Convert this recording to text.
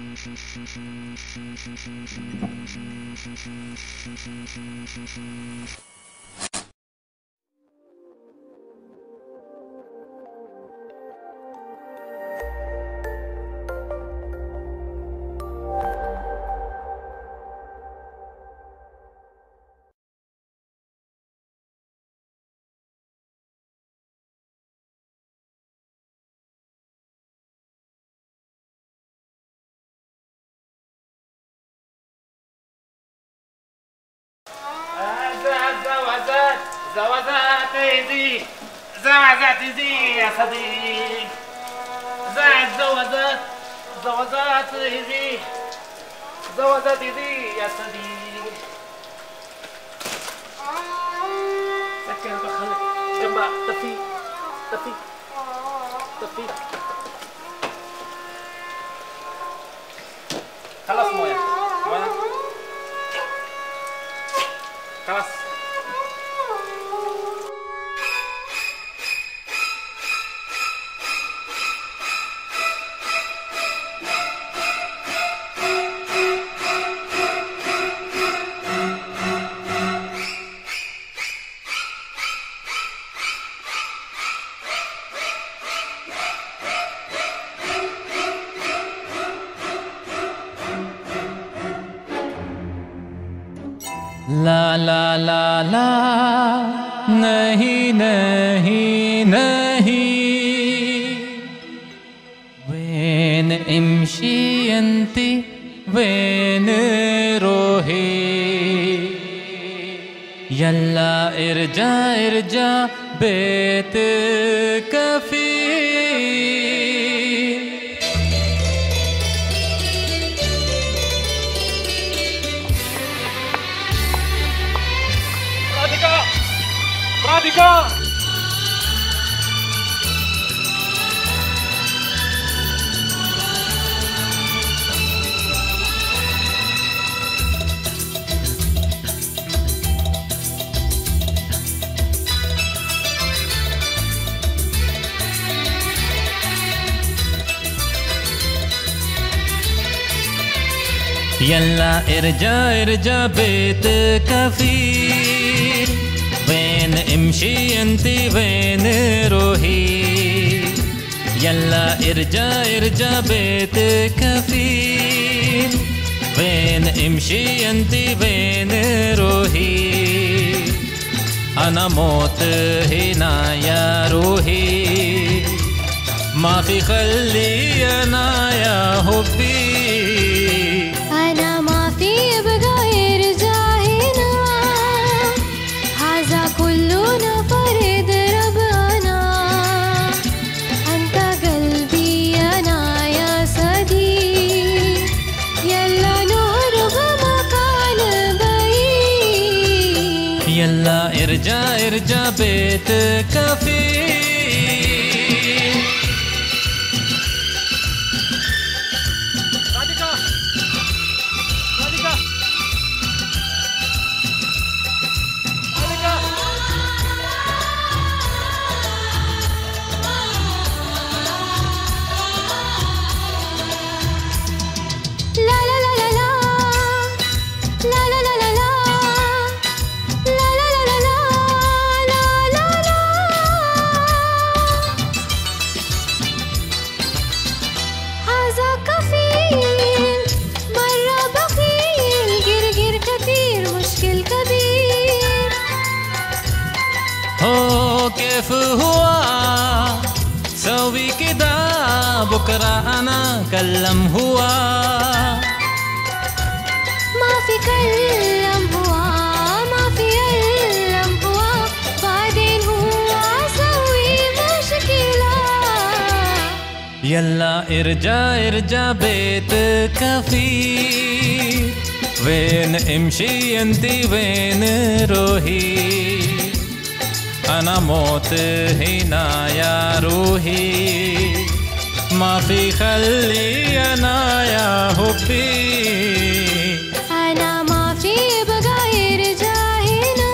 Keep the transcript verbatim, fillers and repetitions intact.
زوازات زوازات يزي زوازات يزي يا صديق زعل زوازات زوازات يزي زوازات يزي يا صديق سكر بخلك جنبها طفي طفي طفي خلاص مويه مويه خلاص ला ला ला ला नहीं नहीं नहीं وين امشي انت وين روحي يلا ارجع ارجع بيتك فيه Radhika! يلا ارجع ارجع بيتك فيه وين امشي انت وين روحي يلا ارجع ارجع بيتك فيه وين امشي انت وين روحي انا موت هنا يا روحي ما في خلي انا يا حبي انا ما في بغير جاهنا هذا كلنا فرد ربنا انت قلبي انا يا صديق يلا نهرب مكان بعيد يلا ارجع ارجع بيتك فيه كيف هو سوي كده بكرة أنا كلم هو ما في كلم هو ما في علم هو بعدين هو سوي مشكلة يلا ارجع ارجع بيتك فيه وين امشي انت وين روحي أنا موت هنا يا روحي ما في خلي أنا يا حبي أنا ما في بغير جاهنا